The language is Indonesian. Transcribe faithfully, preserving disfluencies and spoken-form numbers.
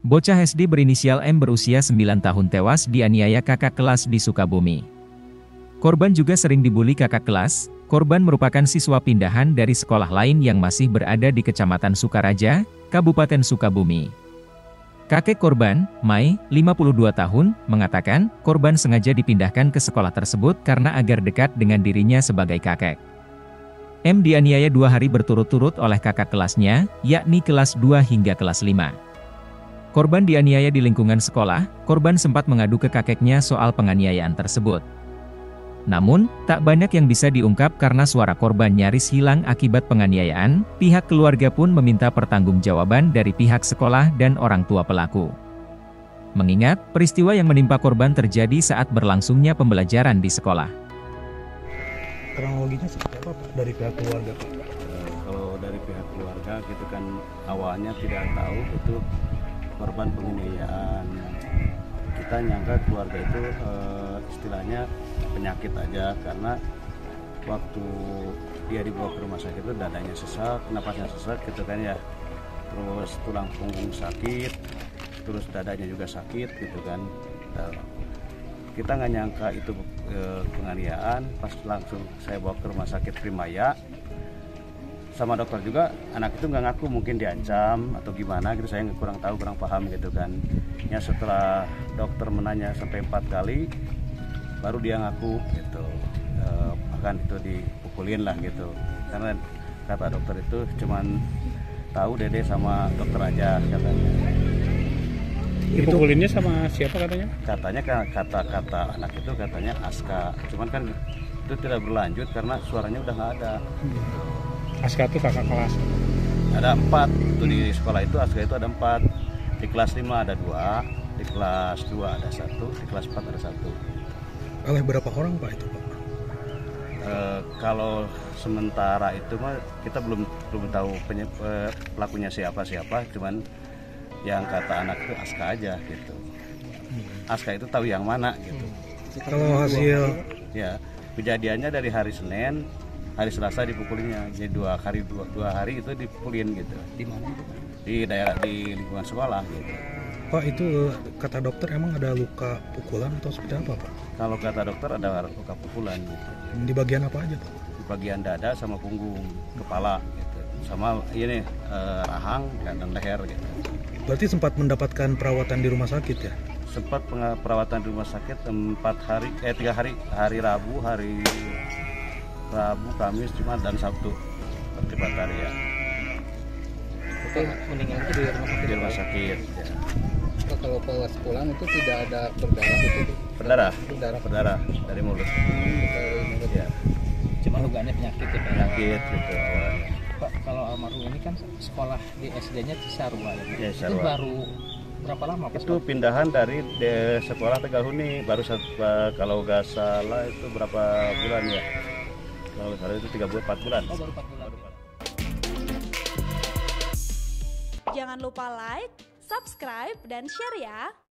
Bocah S D berinisial M berusia sembilan tahun tewas dianiaya kakak kelas di Sukabumi. Korban juga sering dibully kakak kelas. Korban merupakan siswa pindahan dari sekolah lain yang masih berada di Kecamatan Sukaraja, Kabupaten Sukabumi. Kakek korban, Mai, lima puluh dua tahun, mengatakan korban sengaja dipindahkan ke sekolah tersebut karena agar dekat dengan dirinya sebagai kakek. M dianiaya dua hari berturut-turut oleh kakak kelasnya, yakni kelas dua hingga kelas lima. Korban dianiaya di lingkungan sekolah. Korban sempat mengadu ke kakeknya soal penganiayaan tersebut. Namun, tak banyak yang bisa diungkap karena suara korban nyaris hilang akibat penganiayaan. Pihak keluarga pun meminta pertanggungjawaban dari pihak sekolah dan orang tua pelaku. Mengingat, peristiwa yang menimpa korban terjadi saat berlangsungnya pembelajaran di sekolah. Kronologinya seperti apa Pak dari pihak keluarga Pak? Kalau dari pihak keluarga gitu kan awalnya tidak tahu itu korban penganiayaan. Kita nyangka keluarga itu e, istilahnya penyakit aja, karena waktu dia dibawa ke rumah sakit itu dadanya sesak, napasnya sesak gitu kan ya, terus tulang punggung sakit, terus dadanya juga sakit gitu kan. Nah, kita nggak nyangka itu e, penganiayaan. Pas langsung saya bawa ke rumah sakit Primaya, sama dokter juga, anak itu nggak ngaku, mungkin diancam atau gimana gitu, saya kurang tahu, kurang paham gitu kan. Ya setelah dokter menanya sampai empat kali, baru dia ngaku gitu, e, bahkan itu dipukulin lah gitu, karena kata dokter itu cuman tahu dede sama dokter aja katanya. Dipukulinnya sama siapa katanya? Katanya kata-kata anak itu katanya Aska, cuman kan itu tidak berlanjut karena suaranya udah nggak ada. Aska itu kakak kelas. Ada empat itu di sekolah itu. Aska itu ada empat. Di kelas lima ada dua, di kelas dua ada satu, di kelas empat ada satu. Oleh berapa orang Pak itu Pak? E, kalau sementara itu mah kita belum belum tahu penye, pelakunya siapa siapa, cuman yang kata anak itu Aska aja gitu. Aska itu tahu yang mana gitu. Kalau hasil ya kejadiannya dari hari Senin, hari Selasa dipukulinya, jadi dua hari dua, dua hari itu dipukulin gitu. Di mana? Di daerah, di lingkungan sekolah gitu. Pak, itu kata dokter emang ada luka pukulan atau seperti apa Pak? Kalau kata dokter ada luka pukulan gitu. Di bagian apa aja Pak? Di bagian dada sama punggung, kepala gitu, sama ini eh, rahang dan leher gitu. Berarti sempat mendapatkan perawatan di rumah sakit ya? Sempat perawatan di rumah sakit empat hari, eh tiga hari, hari Rabu, hari Rabu, Kamis, Jumat, dan Sabtu terlibat hari ya. Itu meninggalnya di rumah sakit. Di rumah sakit. Ya. Kalau pas pulang itu tidak ada berdarah itu? Berdarah. Berdarah. Berdarah dari mulut. Dari mulut. Ya. Cuma dugaannya penyakit ya Pak? Penyakit gitu awalnya. Pak, kalau almarhum ini kan sekolah di S D-nya Cisarua ya? Ya, itu Cisarua. baru berapa lama Pak? Itu pindahan dari de, sekolah Tegahuni, baru satu, kalau nggak salah itu berapa bulan ya? Kalau salah itu tiga bulan, empat bulan. Oh, baru empat bulan. Jangan lupa like, subscribe, dan share ya.